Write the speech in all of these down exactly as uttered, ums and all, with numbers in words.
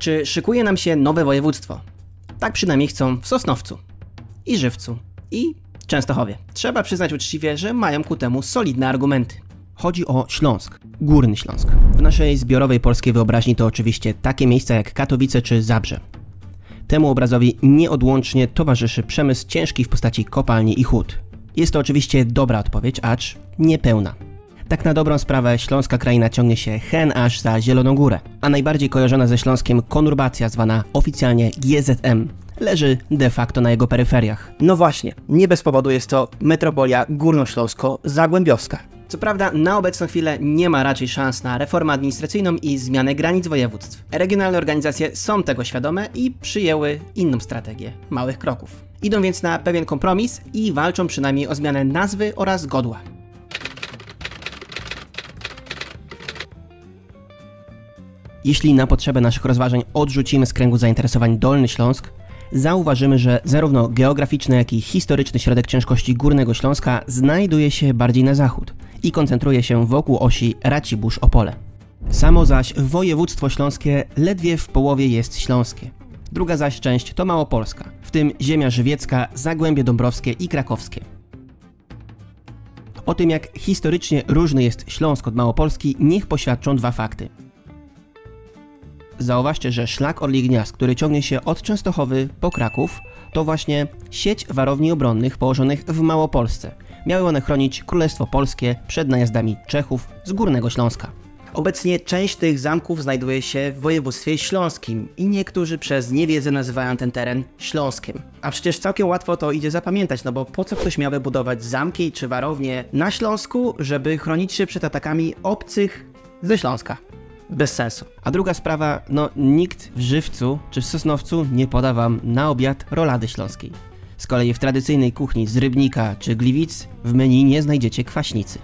Czy szykuje nam się nowe województwo? Tak przynajmniej chcą w Sosnowcu, i Żywcu, i Częstochowie. Trzeba przyznać uczciwie, że mają ku temu solidne argumenty. Chodzi o Śląsk, Górny Śląsk. W naszej zbiorowej polskiej wyobraźni to oczywiście takie miejsca jak Katowice czy Zabrze. Temu obrazowi nieodłącznie towarzyszy przemysł ciężki w postaci kopalni i hut. Jest to oczywiście dobra odpowiedź, acz niepełna. Tak na dobrą sprawę śląska kraina ciągnie się hen aż za Zieloną Górę, a najbardziej kojarzona ze Śląskiem konurbacja zwana oficjalnie G Z M leży de facto na jego peryferiach. No właśnie, nie bez powodu jest to metropolia górnośląsko-zagłębiowska. Co prawda na obecną chwilę nie ma raczej szans na reformę administracyjną i zmianę granic województw. Regionalne organizacje są tego świadome i przyjęły inną strategię małych kroków. Idą więc na pewien kompromis i walczą przynajmniej o zmianę nazwy oraz godła. Jeśli na potrzebę naszych rozważań odrzucimy z kręgu zainteresowań Dolny Śląsk, zauważymy, że zarówno geograficzny, jak i historyczny środek ciężkości Górnego Śląska znajduje się bardziej na zachód i koncentruje się wokół osi Racibórz-Opole. Samo zaś województwo śląskie ledwie w połowie jest śląskie. Druga zaś część to Małopolska, w tym ziemia żywiecka, Zagłębie Dąbrowskie i Krakowskie. O tym, jak historycznie różny jest Śląsk od Małopolski, niech poświadczą dwa fakty. Zauważcie, że szlak Orlich Gniazd, który ciągnie się od Częstochowy po Kraków, to właśnie sieć warowni obronnych położonych w Małopolsce. Miały one chronić Królestwo Polskie przed najazdami Czechów z Górnego Śląska. Obecnie część tych zamków znajduje się w województwie śląskim i niektórzy przez niewiedzę nazywają ten teren Śląskiem. A przecież całkiem łatwo to idzie zapamiętać, no bo po co ktoś miałby budować zamki czy warownie na Śląsku, żeby chronić się przed atakami obcych ze Śląska? Bez sensu. A druga sprawa, no nikt w Żywcu czy w Sosnowcu nie poda wam na obiad rolady śląskiej. Z kolei w tradycyjnej kuchni z Rybnika czy Gliwic w menu nie znajdziecie kwaśnicy.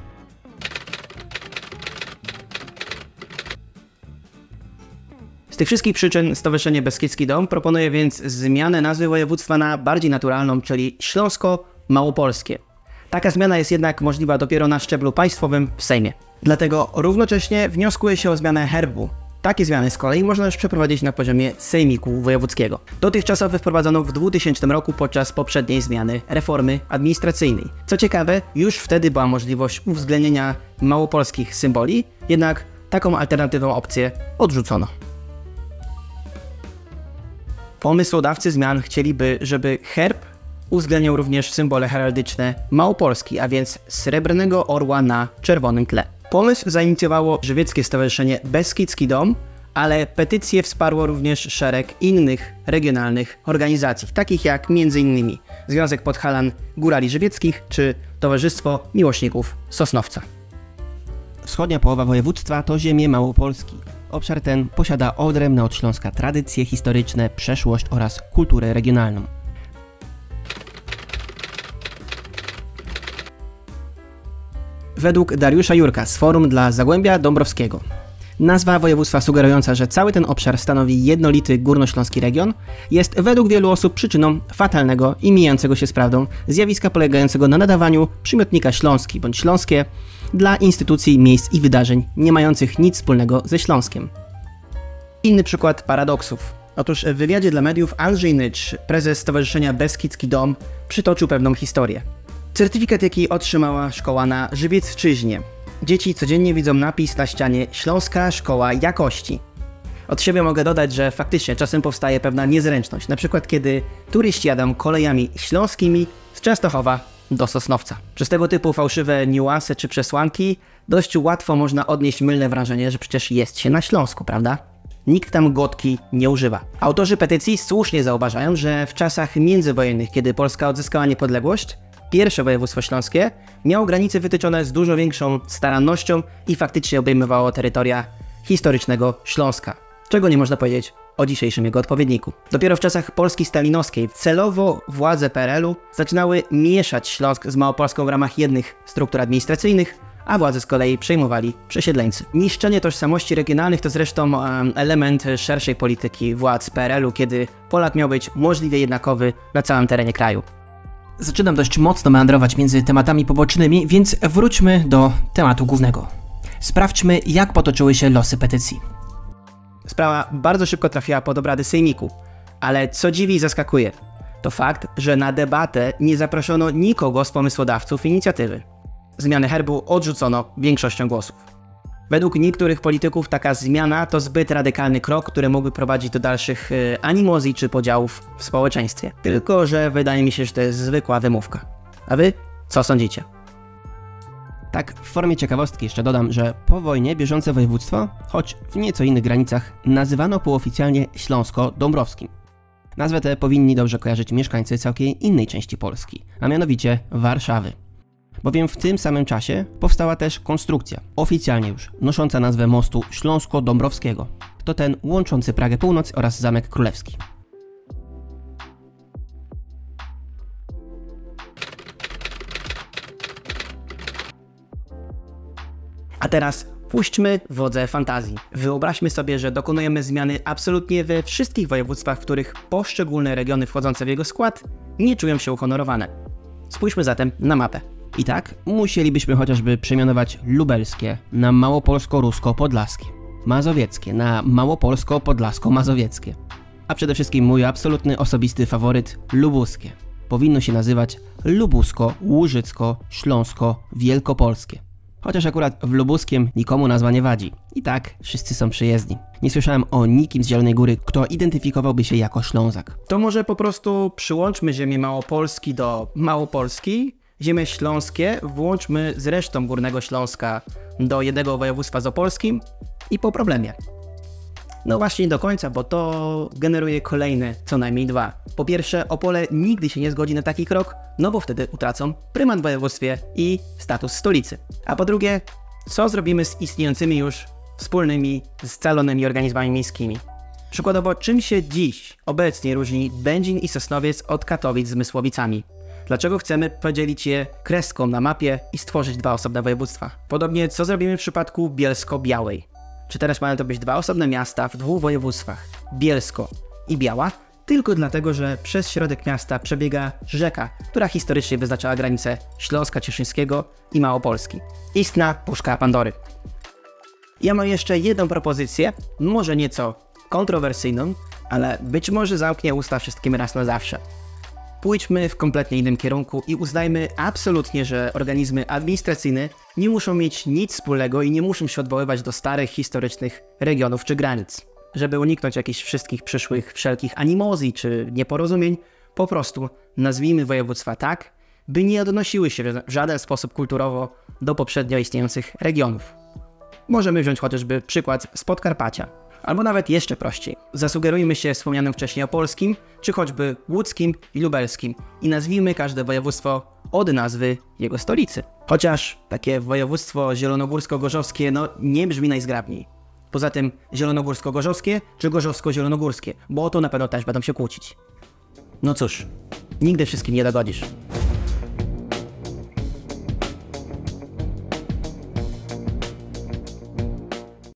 Z tych wszystkich przyczyn Stowarzyszenie Beskidzki Dom proponuje więc zmianę nazwy województwa na bardziej naturalną, czyli Śląsko-Małopolskie. Taka zmiana jest jednak możliwa dopiero na szczeblu państwowym w Sejmie. Dlatego równocześnie wnioskuje się o zmianę herbu. Takie zmiany z kolei można już przeprowadzić na poziomie Sejmiku Wojewódzkiego. Dotychczasowy wprowadzono w dwutysięcznym roku podczas poprzedniej zmiany reformy administracyjnej. Co ciekawe, już wtedy była możliwość uwzględnienia małopolskich symboli, jednak taką alternatywną opcję odrzucono. Pomysłodawcy zmian chcieliby, żeby herb uwzględniał również symbole heraldyczne Małopolski, a więc srebrnego orła na czerwonym tle. Pomysł zainicjowało Żywieckie Stowarzyszenie Beskidzki Dom, ale petycję wsparło również szereg innych regionalnych organizacji, takich jak między innymi Związek Podhalan Górali Żywieckich czy Towarzystwo Miłośników Sosnowca. Wschodnia połowa województwa to ziemie Małopolski. Obszar ten posiada odrębne od Śląska tradycje historyczne, przeszłość oraz kulturę regionalną. Według Dariusza Jurka z Forum dla Zagłębia Dąbrowskiego nazwa województwa sugerująca, że cały ten obszar stanowi jednolity górnośląski region, jest według wielu osób przyczyną fatalnego i mijającego się z prawdą zjawiska polegającego na nadawaniu przymiotnika śląski bądź śląskie dla instytucji, miejsc i wydarzeń nie mających nic wspólnego ze Śląskiem. Inny przykład paradoksów. Otóż w wywiadzie dla mediów Andrzej Nycz, prezes Stowarzyszenia Beskidzki Dom, przytoczył pewną historię. Certyfikat, jaki otrzymała szkoła na Żywiecczyźnie. Dzieci codziennie widzą napis na ścianie Śląska Szkoła Jakości. Od siebie mogę dodać, że faktycznie czasem powstaje pewna niezręczność, na przykład kiedy turyści jadą kolejami śląskimi z Częstochowa do Sosnowca. Przez tego typu fałszywe niuanse czy przesłanki dość łatwo można odnieść mylne wrażenie, że przecież jest się na Śląsku, prawda? Nikt tam gotki nie używa. Autorzy petycji słusznie zauważają, że w czasach międzywojennych, kiedy Polska odzyskała niepodległość, pierwsze województwo śląskie miało granice wytyczone z dużo większą starannością i faktycznie obejmowało terytoria historycznego Śląska, czego nie można powiedzieć o dzisiejszym jego odpowiedniku. Dopiero w czasach Polski stalinowskiej celowo władze P R L u zaczynały mieszać Śląsk z Małopolską w ramach jednych struktur administracyjnych, a władze z kolei przejmowali przesiedleńcy. Niszczenie tożsamości regionalnych to zresztą element szerszej polityki władz P R L u, kiedy Polak miał być możliwie jednakowy na całym terenie kraju. Zaczynam dość mocno meandrować między tematami pobocznymi, więc wróćmy do tematu głównego. Sprawdźmy, jak potoczyły się losy petycji. Sprawa bardzo szybko trafiła pod obrady sejmiku, ale co dziwi i zaskakuje, to fakt, że na debatę nie zaproszono nikogo z pomysłodawców inicjatywy. Zmianę herbu odrzucono większością głosów. Według niektórych polityków taka zmiana to zbyt radykalny krok, który mógłby prowadzić do dalszych y, animozji czy podziałów w społeczeństwie. Tylko że wydaje mi się, że to jest zwykła wymówka. A wy co sądzicie? Tak, w formie ciekawostki jeszcze dodam, że po wojnie bieżące województwo, choć w nieco innych granicach, nazywano półoficjalnie Śląsko-Dąbrowskim. Nazwę tę powinni dobrze kojarzyć mieszkańcy całkiem innej części Polski, a mianowicie Warszawy. Bowiem w tym samym czasie powstała też konstrukcja, oficjalnie już, nosząca nazwę mostu Śląsko-Dąbrowskiego. To ten łączący Pragę Północ oraz Zamek Królewski. A teraz puśćmy wodze fantazji. Wyobraźmy sobie, że dokonujemy zmiany absolutnie we wszystkich województwach, w których poszczególne regiony wchodzące w jego skład nie czują się uhonorowane. Spójrzmy zatem na mapę. I tak musielibyśmy chociażby przemianować lubelskie na małopolsko-rusko-podlaskie, mazowieckie na małopolsko-podlasko-mazowieckie, a przede wszystkim mój absolutny osobisty faworyt lubuskie. Powinno się nazywać lubusko-łużycko-śląsko-wielkopolskie. Chociaż akurat w lubuskiem nikomu nazwa nie wadzi. I tak wszyscy są przyjezdni. Nie słyszałem o nikim z Zielonej Góry, kto identyfikowałby się jako Ślązak. To może po prostu przyłączmy ziemię Małopolski do Małopolski, ziemię śląskie włączmy z resztą Górnego Śląska do jednego województwa z opolskim i po problemie. No właśnie nie do końca, bo to generuje kolejne co najmniej dwa. Po pierwsze, Opole nigdy się nie zgodzi na taki krok, no bo wtedy utracą prymat w województwie i status stolicy. A po drugie, co zrobimy z istniejącymi już wspólnymi, scalonymi organizmami miejskimi? Przykładowo, czym się dziś obecnie różni Będzin i Sosnowiec od Katowic z Mysłowicami? Dlaczego chcemy podzielić je kreską na mapie i stworzyć dwa osobne województwa? Podobnie, co zrobimy w przypadku Bielsko-Białej? Czy teraz mają to być dwa osobne miasta w dwóch województwach, Bielsko i Biała, tylko dlatego, że przez środek miasta przebiega rzeka, która historycznie wyznaczała granice Śląska Cieszyńskiego i Małopolski. Istna puszka Pandory. Ja mam jeszcze jedną propozycję, może nieco kontrowersyjną, ale być może zamknie usta wszystkim raz na zawsze. Pójdźmy w kompletnie innym kierunku i uznajmy absolutnie, że organizmy administracyjne nie muszą mieć nic wspólnego i nie muszą się odwoływać do starych, historycznych regionów czy granic. Żeby uniknąć jakichś wszystkich przyszłych wszelkich animozji czy nieporozumień, po prostu nazwijmy województwa tak, by nie odnosiły się w żaden sposób kulturowo do poprzednio istniejących regionów. Możemy wziąć chociażby przykład z Podkarpacia. Albo nawet jeszcze prościej. Zasugerujmy się wspomnianym wcześniej opolskim, czy choćby łódzkim i lubelskim i nazwijmy każde województwo od nazwy jego stolicy. Chociaż takie województwo zielonogórsko-gorzowskie no nie brzmi najzgrabniej. Poza tym zielonogórsko-gorzowskie czy gorzowsko-zielonogórskie, bo o to na pewno też będą się kłócić. No cóż, nigdy wszystkim nie dogodzisz.